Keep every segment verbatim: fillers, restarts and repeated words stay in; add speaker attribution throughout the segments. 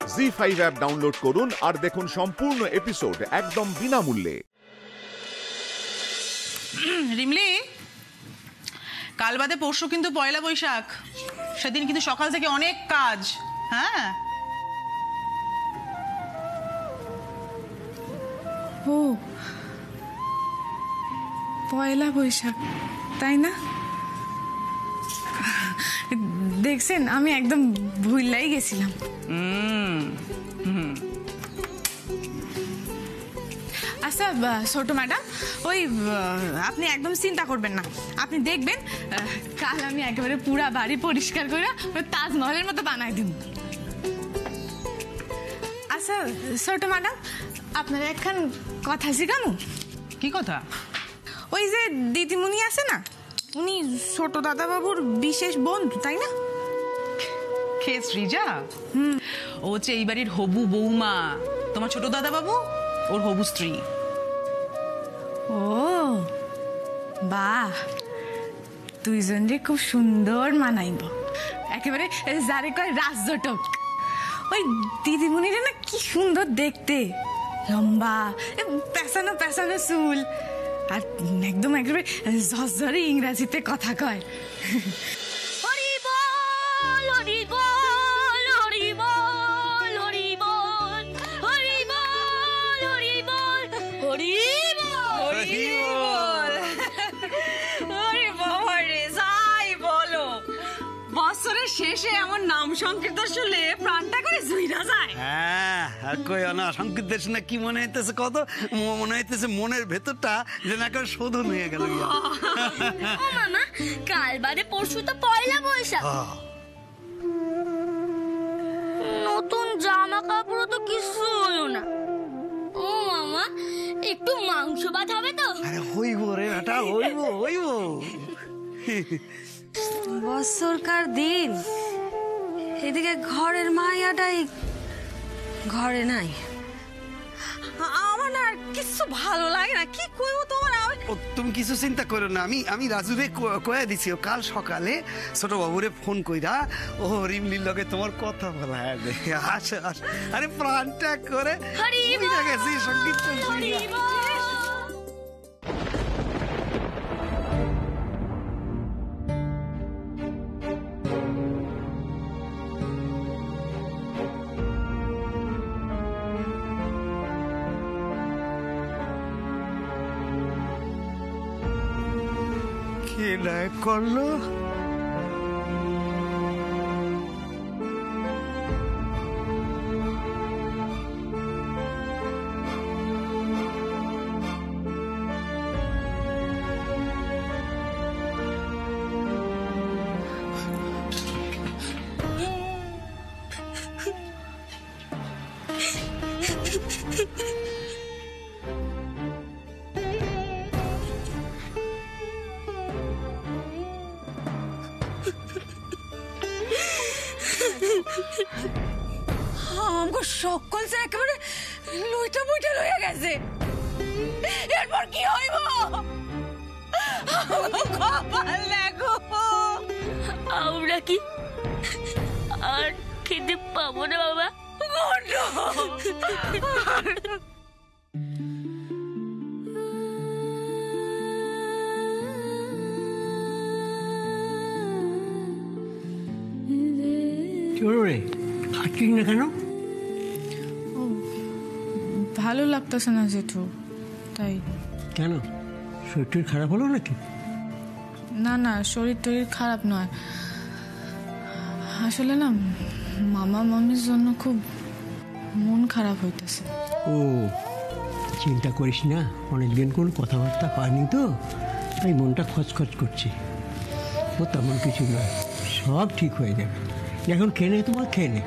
Speaker 1: জি five app download করুন আর দেখুন সম্পূর্ণ এপিসোড একদম বিনামূল্যে।
Speaker 2: রিমলি, কাল বাদে পরশু কিন্তু পয়লা বৈশাখ, সেদিন কিন্তু সকাল থেকে অনেক কাজ। হ্যাঁ,
Speaker 3: ও পয়লা বৈশাখ, তাই না? দেখছেন, আমি একদম ভুললাই গেছিলাম। আচ্ছা ছোট ম্যাডাম, ওই আপনি একদম চিন্তা করবেন না, আপনি দেখবেন কাল আমি একেবারে পুরা বাড়ি পরিষ্কার করে তাজমহলের মতো বানাই দিব। আচ্ছা ছোট ম্যাডাম, আপনার একখান কথা শিখানো।
Speaker 2: কি কথা?
Speaker 3: ওই যে দিদিমণি আছে না, উনি ছোট দাদা বাবুর বিশেষ বন্ধু, তাই না?
Speaker 2: কে? শ্রীজা? হুম, ও হচ্ছে এই বাড়ির হবু বৌমা। তোমার ছোট দাদা বাবু ওর হবু স্ত্রী।
Speaker 3: ও বাহ, দুইজন রে খুব সুন্দর মানাইব, একেবারে যারে কয় রাজজটক। ওই দিদিমণিরা না কি সুন্দর দেখতে, লম্বা পেঁচানো পেঁচানো চুল, আর একদম একেবারে ঝরঝরে ইংরাজিতে কথা কয়। বছরের শেষে এমন নাম সংকীর্তন শুনলে প্রাণটা করে জুইরা যায়।
Speaker 4: হ্যাঁ, আর কই না সংকীর্তন শুনে কি মনে হইতেছে, কত মনে হইতেছে মনের ভেতরটা যে না করে শোধন হয়ে গেল।
Speaker 5: ও মামা, কাল বাদে পরশু তো পয়লা বৈশাখ। নতুন জামা কাপড় তো কিছু হলো না। ও মামা, একটু মাংস ভাত হবে তো?
Speaker 4: আরে হইব রে বেটা, হইব হইব।
Speaker 6: বছরকার দিন, এদিকে ঘরের মায়াটাই ঘরে নাই।
Speaker 3: আমার না কিছু ভালো লাগে না, কি কইব তোমার।
Speaker 4: তুমি কিছু চিন্তা করো না, আমি আমি রাজুরে কয়ে দিছি, কাল সকালে ছোট বাবুরে ফোন কইরা ও রিমলির লগে তোমার কথা বলা। আচ্ছা আচ্ছা, আরে প্রাণটা করে গেছি সঙ্গীত। কে নায়ক করলো?
Speaker 3: আমার সকল যে একেবারে লুইটা বুইটা লইয়া গেছে, এরপর কি হইব? কপাল লাগো,
Speaker 5: আমরা কি আর খেতে পাবো না বাবা?
Speaker 7: রে হাঁটছিস না কেন?
Speaker 3: ভালো লাগতেছে না জেঠু, তাই।
Speaker 7: কেন, শরীর খারাপ হলো নাকি?
Speaker 3: না না, শরীর টরীর খারাপ নয়, আসলে না মামা মামির জন্য খুব মন খারাপ হইতেছে।
Speaker 7: ও চিন্তা করিস না, অনেকদিন কোনো কথাবার্তা হয়নি তো, তাই মনটা খচখচ করছে। ও তেমন কিছু নয়, সব ঠিক হয়ে যাবে। এখন খেয়ে নে, তোমার খেয়ে নে।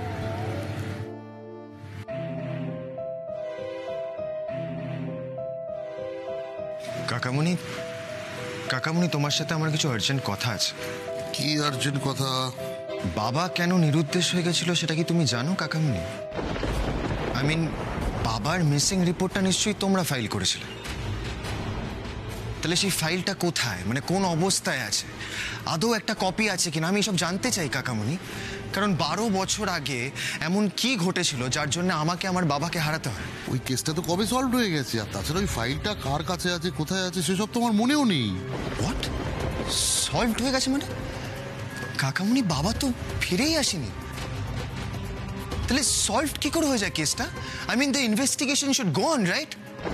Speaker 8: কাকামণি, কাকামণি তোমার সাথে আমার কিছু আর্জেন্ট কথা আছে।
Speaker 9: কি আর্জেন্ট কথা?
Speaker 8: বাবা কেন নিরুদ্দেশ হয়ে গেছিল সেটা কি তুমি জানো কাকামণি? আই মিন, বাবার মিসিং রিপোর্টটা নিশ্চয়ই তোমরা ফাইল করেছিলে। তাহলে সেই ফাইলটা কোথায়, মানে কোন অবস্থায় আছে, আদৌ একটা কপি আছে কিনা, আমি এসব জানতে চাই কাকামণি। কারণ বারো বছর আগে এমন কি ঘটেছিল যার জন্য আমাকে আমার বাবাকে হারাতে হয়?
Speaker 9: ওই কেসটা তো কবে সলভ হয়ে গেছে, আর তাছাড়া ওই ফাইলটা কার কাছে আছে, কোথায় আছে, সেসব তো আমার মনেও নেই।
Speaker 8: হোয়াট? সলভ হয়ে গেছে মানে? কাকামুনি বাবা তো ফিরেই আসেনি, তাহলে সলভ কি করে হয়ে যায় কেসটা? I mean the investigation should go on, right?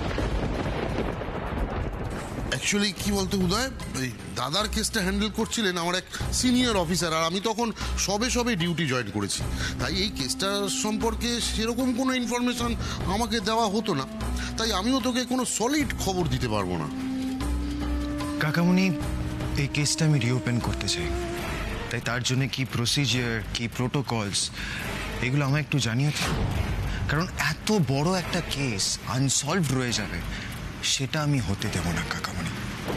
Speaker 9: Actually কি বলতে উদয়, ওই দাদার কেসটা হ্যান্ডেল করছিলেন আমার এক সিনিয়র অফিসার, আর আমি তখন সবে সবে ডিউটি জয়েন করেছি, তাই এই কেসটা সম্পর্কে সেরকম কোনো ইনফরমেশন আমাকে দেওয়া হতো না, তাই আমিও তোকে কোনো সলিড খবর দিতে পারবো না।
Speaker 8: কাকামুনি, এই কেসটা আমি রিওপেন করতে চাই, তাই তার জন্য কি প্রসিজিয়ার, কি প্রোটোকলস, এগুলো আমায় একটু জানিয়ে থাক, কারণ এত বড় একটা কেস আনসলভড রয়ে যাবে সেটা আমি হতে দেব না কাকামুনি।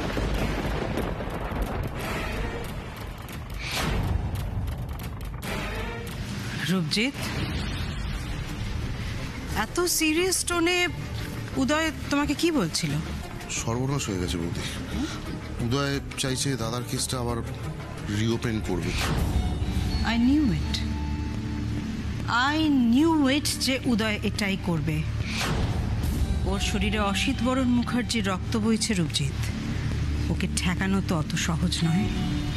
Speaker 10: রূপজিৎ, এত সিরিয়াস টোনে উদয় তোমাকে কি বলছিল?
Speaker 9: সর্বনাশ হয়ে গেছে বৌদি, উদয় চাইছে দাদার কেসটা আবার রিওপেন করবে।
Speaker 10: I knew it I knew it যে উদয় এটাই করবে। ওর শরীরে অসিত বরণ মুখার্জির রক্ত বইছে রূপজিৎ, ওকে ঠেকানো তো অত সহজ নয়।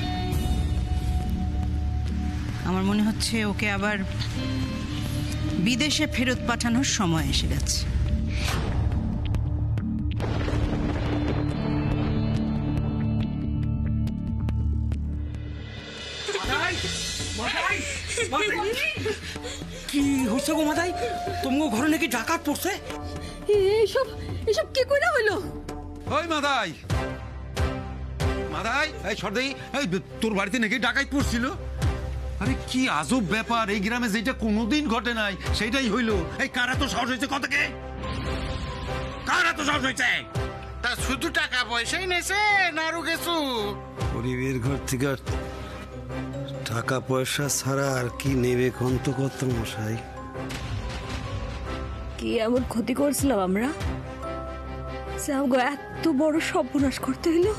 Speaker 10: আমার মনে হচ্ছে ওকে আবার বিদেশে ফেরত পাঠানোর সময় এসে গেছে।
Speaker 11: কি হয়েছে গো মাদাই? তোমার ঘরে নাকি ডাকাত পড়ছে?
Speaker 6: এসব এসব কি কইরা হইলো?
Speaker 11: ওই মাদাই মাদাই এই সর্দাই, এই তোর বাড়িতে নাকি ডাকাত পড়ছিল? আরে কি আজব ব্যাপার, এই গ্রামে যেটা কোনোদিন ঘটে নাই সেটাই হইলো। এই কারা তো সাহস হয়েছে, কত কে কারা তো সাহস হয়েছে?
Speaker 12: তা শুধু টাকা পয়সাই নেছে না আরো কিছু?
Speaker 4: গরিবের ঘর থেকে টাকা পয়সা ছাড়া আর কি নেবে কন্ত কত মশাই?
Speaker 6: কি এমন ক্ষতি করছিলাম আমরা যে আমাকে এত বড় সর্বনাশ করতে হইলো?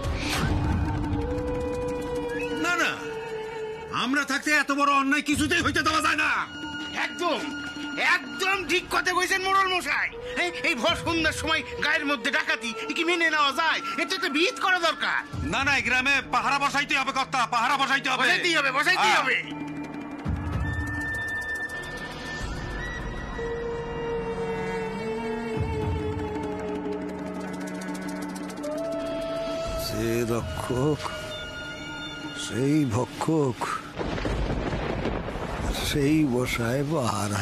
Speaker 11: না না, আমরা থাকতে এত বড় অন্যায় কিছুতেই হইতে দেওয়া যায় না।
Speaker 12: একদম একদম ঠিক কথা কইছেন মোড়ল মশাই। এই ভর সন্ধ্যার সময় গায়ের মধ্যে ডাকাতি কি মেনে নেওয়া যায়? এটা একটা বিহিত করা দরকার।
Speaker 11: না না, এই গ্রামে পাহারা বসাইতে হবে, কর্তা পাহারা বসাইতে হবে।
Speaker 12: বসাইতেই হবে, বসাইতেই হবে।
Speaker 4: যে রক্ষক সেই ভক্ষক, সেই বসায় পাহারা।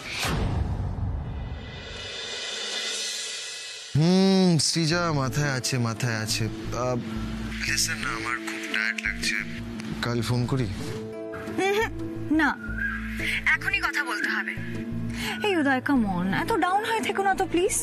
Speaker 8: হুম শ্রীজা, মাথায় আছে মাথায় আছে। লিসেন না, আমার খুব টায়ার্ড লাগছে, কাল ফোন করি।
Speaker 3: না, এখনই কথা বলতে হবে। এই উদয়, কাম অন, এত ডাউন হয়ে থেকো না তো প্লিজ।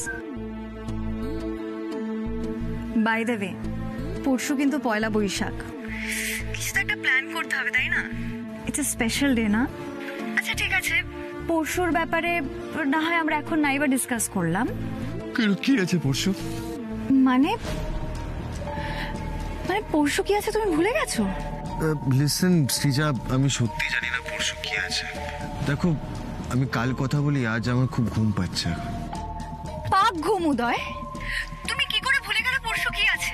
Speaker 3: বাই দ্য ওয়ে, পরশু কিন্তু পয়লা বৈশাখ, কিছু তো একটা প্ল্যান করতে হবে তাই না? ইটস এ স্পেশাল ডে না? আচ্ছা ঠিক আছে, পরশুর ব্যাপারে না হয় আমরা এখন নাইবা ডিসকাস করলাম।
Speaker 8: কি আছে পরশু?
Speaker 3: মানে মানে পরশু কি আছে তুমি ভুলে গেছো?
Speaker 8: লিসেন শ্রীজা, আমি সত্যি জানি না পরশু কি আছে। দেখো, আমি কাল কথা বলি, আজ আমার খুব ঘুম পাচ্ছে।
Speaker 3: পাক ঘুম উদয়, তুমি কি করে ভুলে গেলে পরশু কি আছে?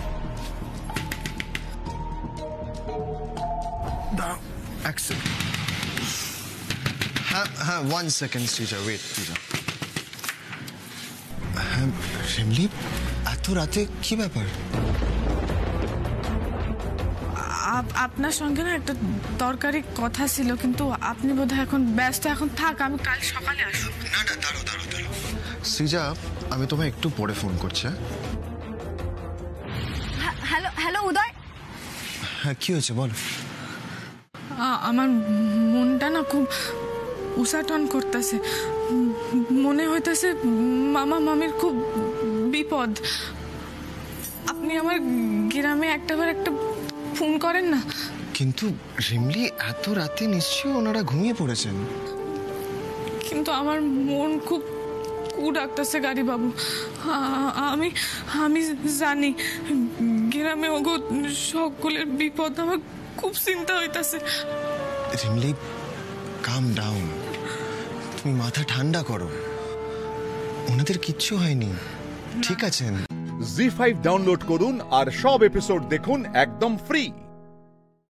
Speaker 8: এক সেকেন্ড, হ্যাঁ হ্যাঁ one second Sreeja, wait Sreeja. হ্যাঁ রিমলি, এত রাতে কি ব্যাপার?
Speaker 3: আপনার সঙ্গে না একটা দরকারি কথা ছিল, কিন্তু আপনি বোধহয় এখন ব্যস্ত। এখন থাক, আমি কাল সকালে আসবো।
Speaker 8: না না, দাঁড়ো দাঁড়ো দাঁড়ো শ্রীজা, আমি তোমায় একটু পরে ফোন করছি।
Speaker 3: Hello hello Uday.
Speaker 8: হ্যাঁ কি হয়েছে বলো?
Speaker 3: আমার মনটা না খুব উসাটন করতেছে, মনে হইতেছে মামা মামির খুব বিপদ। আপনি আমার গ্রামে একটাবার একটা ফোন করেন না?
Speaker 8: কিন্তু রিমলি, এত রাতে নিশ্চয়ই ওনারা ঘুমিয়ে পড়েছেন।
Speaker 3: কিন্তু আমার মন খুব কু ডাকতেছে গাড়ি বাবু। আমি আমি জানি গ্রামে ওগো সকলের বিপদ, আমার খুব চিন্তা হইতাছে।
Speaker 8: রিমলি, কাম ডাউন, তুমি মাথা ঠান্ডা করো, ওনাদের কিচ্ছু হয়নি, ঠিক আছেন।
Speaker 1: জি ফাইভ ডাউনলোড করুন আর সব এপিসোড দেখুন একদম ফ্রি।